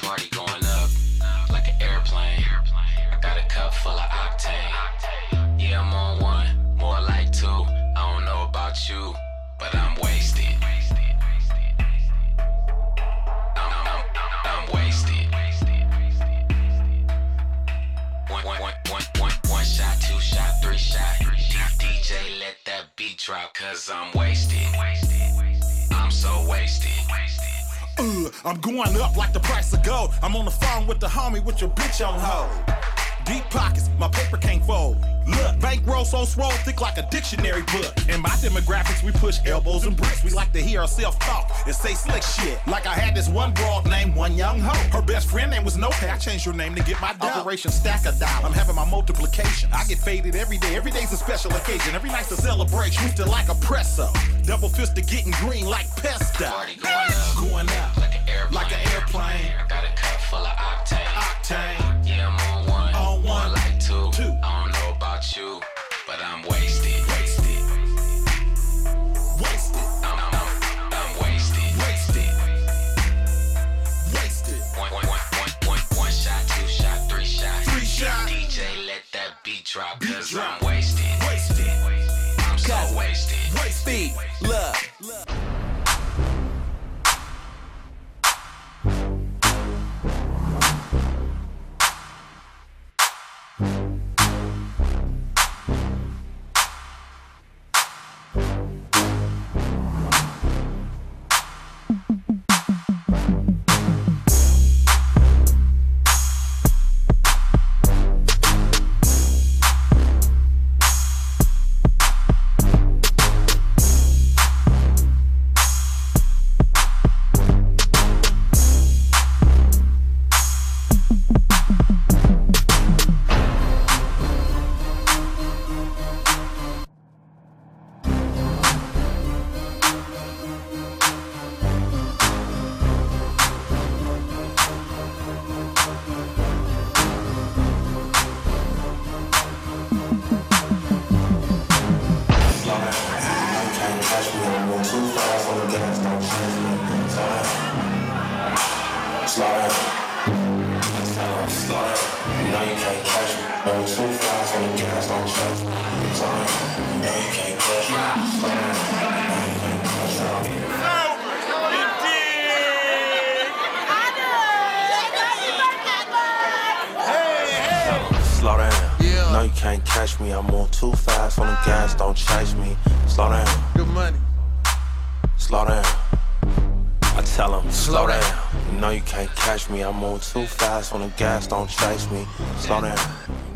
party going up like an airplane. I got a cup full of octane. Yeah, I'm on one, more like two. I don't know about you, but I'm wasted. I'm wasted. One shot, two shot, three shot. DJ, let that beat drop, cause I'm wasted. I'm so wasted. I'm going up like the price of gold. I'm on the phone with the homie with your bitch on hold. Deep pockets, my paper can't fold. Look, bankroll so swole, thick like a dictionary book. In my demographics, we push elbows and bricks. We like to hear ourselves talk and say slick shit. Like I had this one broad named One Young Ho. Her best friend name was No Pay. I changed her name to get my dough. Operation Stack a Dollar. I'm having my multiplication. I get faded every day. Every day's a special occasion. Every night's a celebration. Moved it like a presso. Double fisted getting green like pesto. Party going up like an airplane. Like an airplane. I got a cup full of octane. Octane. Yeah, I'm on one. On one. More like two. Two. I don't know about you, but I'm wasted. Wasted. Wasted. I'm wasted. Wasted. Wasted. One shot, two shot, three shot. Three shot. DJ, let that beat drop, cause drop. I'm wasted. Wasted. I'm so wasted. Wasted. Look. Slow down. No, you can't catch me. I'm on too fast on the gas. Don't chase me. Slow down. Good money. Slow down. I tell him, slow down. You know you can't catch me. I'm on too fast on the gas. Don't chase me. Slow down.